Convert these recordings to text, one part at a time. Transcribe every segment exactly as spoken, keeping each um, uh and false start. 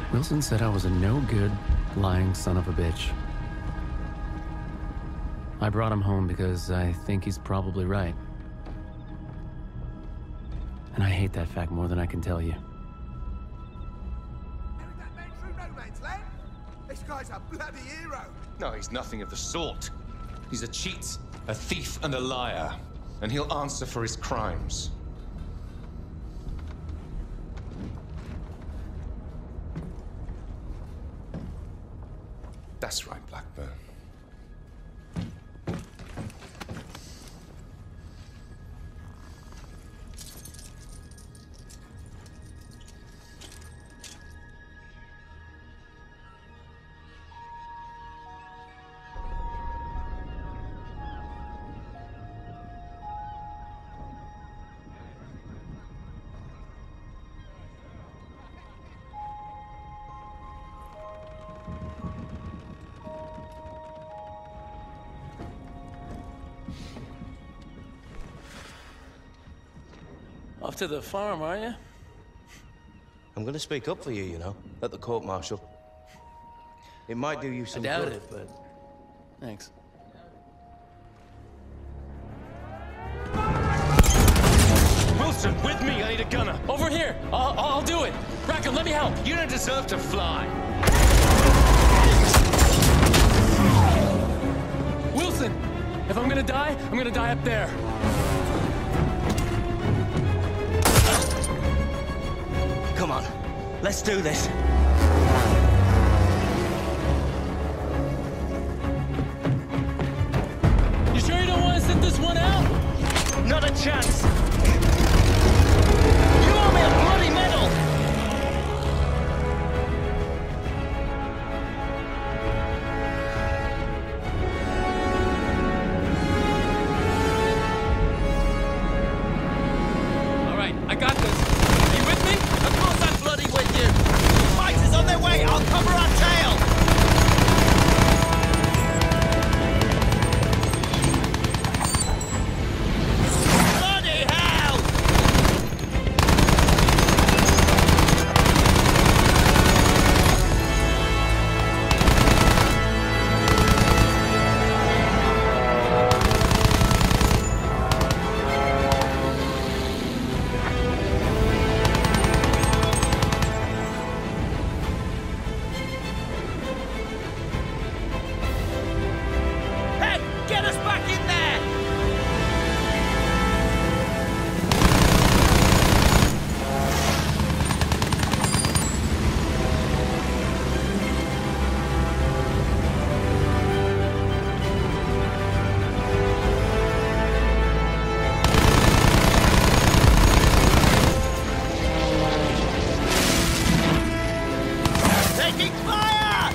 Wilson said I was a no-good, lying son of a bitch. I brought him home because I think he's probably right. And I hate that fact more than I can tell you. That man through no man's land? This guy's a bloody hero. No, he's nothing of the sort. He's a cheat, a thief, and a liar. And he'll answer for his crimes. That's right, Blackburn. Off to the farm, are you? I'm gonna speak up for you, you know, at the court-martial. It might do you some I doubt good. it, but thanks. Wilson, with me! I need a gunner! Over here! I'll, I'll do it! Rackham, let me help! You don't deserve to fly! Wilson! If I'm gonna die, I'm gonna die up there. Come on, let's do this. You sure you don't want to sit this one out? Not a chance! You owe me a bloody medal! All right, I got this. Are you with me? Of course I'm bloody with you! The fighters on their way! I'll cover our tail! Bloody hell! Hey, get us back in there! Taking fire!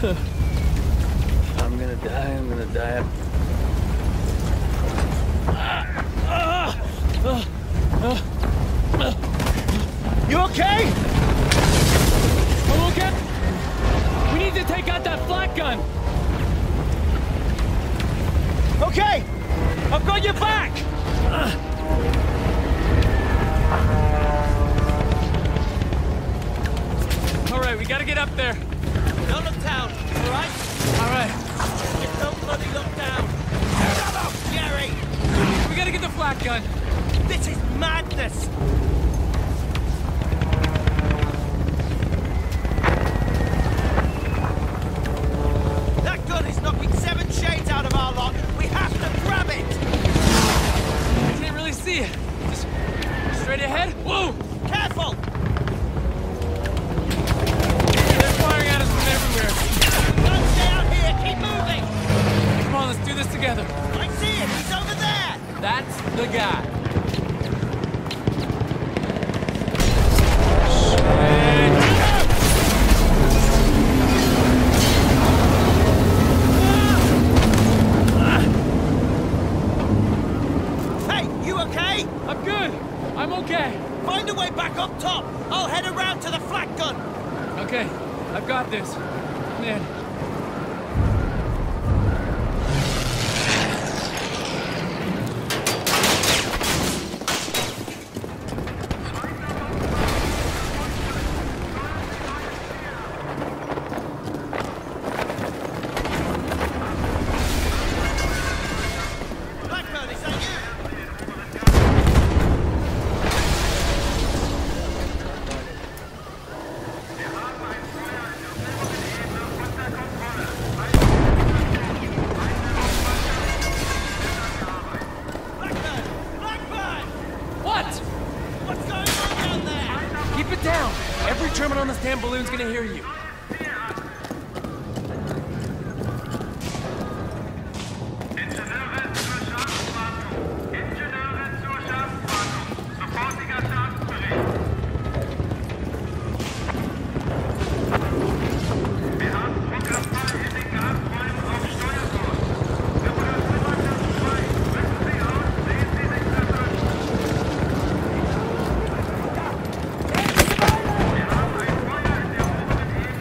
I'm gonna die, I'm gonna die up. You okay? I'm okay. We need to take out that flak gun. Okay, I've got your back. All right, we gotta get up there. Don't look down, all right? All right. Just don't bloody look down. Shut up, Jerry! We gotta get the flak gun. This is madness! That gun is knocking seven shades out of our lot. We have to grab it! I can't really see it. Just straight ahead. Whoa! Careful! They're firing at us from everywhere. Don't stay out here, keep moving! Come on, let's do this together. I see him, he's over there! That's the guy. Hey, you okay? I'm good. I'm okay. Find a way back up top. I'll head around to the flak gun. Okay, I've got this. Man. Blackburn, is that you? Blackburn! Blackburn! What? What's going on down there? Keep it down. Every German on this damn balloon's gonna hear you. Ingenieure zur Schadenswarnung! Ingenieure zur Schadenswarnung! Sofortiger Schadensbericht! Wir haben Druckabfall in den Gasräumen auf Steuerbord. Temperaturmannschaft zwei. Rücken Sie aus, sehen Sie sich zurück. Wir haben ein Feuer in der oberen Ebene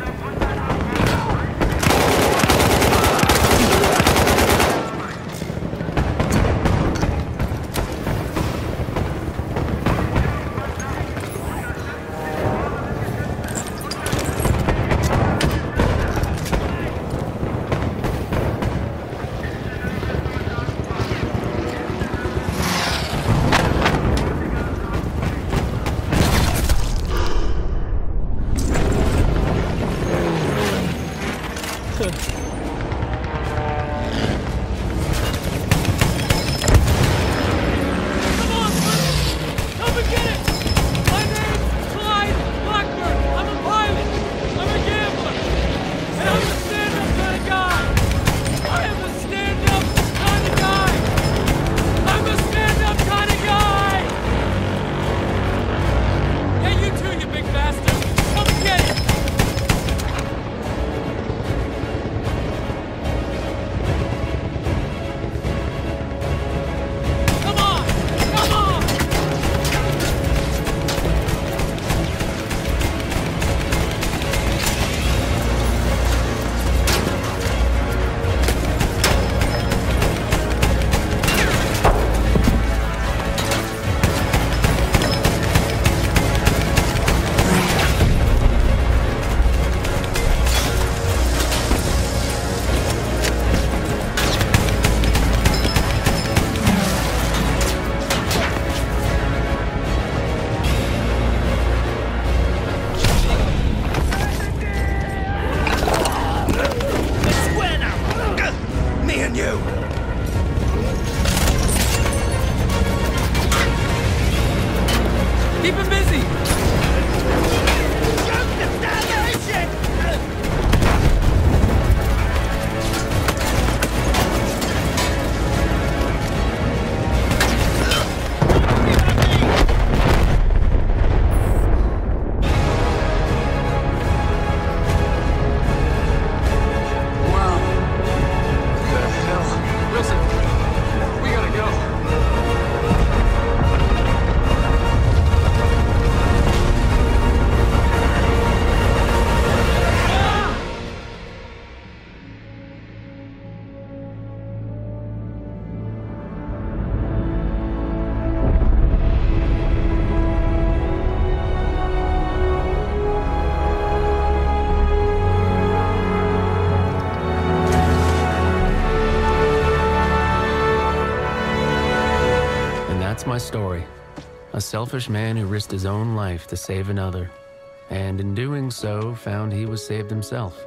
selfish man who risked his own life to save another, and in doing so, found he was saved himself.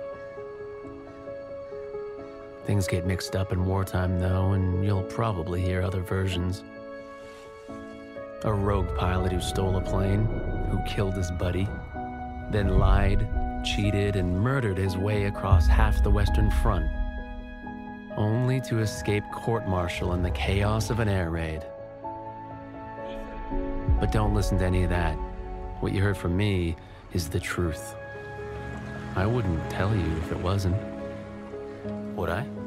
Things get mixed up in wartime, though, and you'll probably hear other versions. A rogue pilot who stole a plane, who killed his buddy, then lied, cheated, and murdered his way across half the Western Front, only to escape court-martial in the chaos of an air raid. But don't listen to any of that. What you heard from me is the truth. I wouldn't tell you if it wasn't. Would I?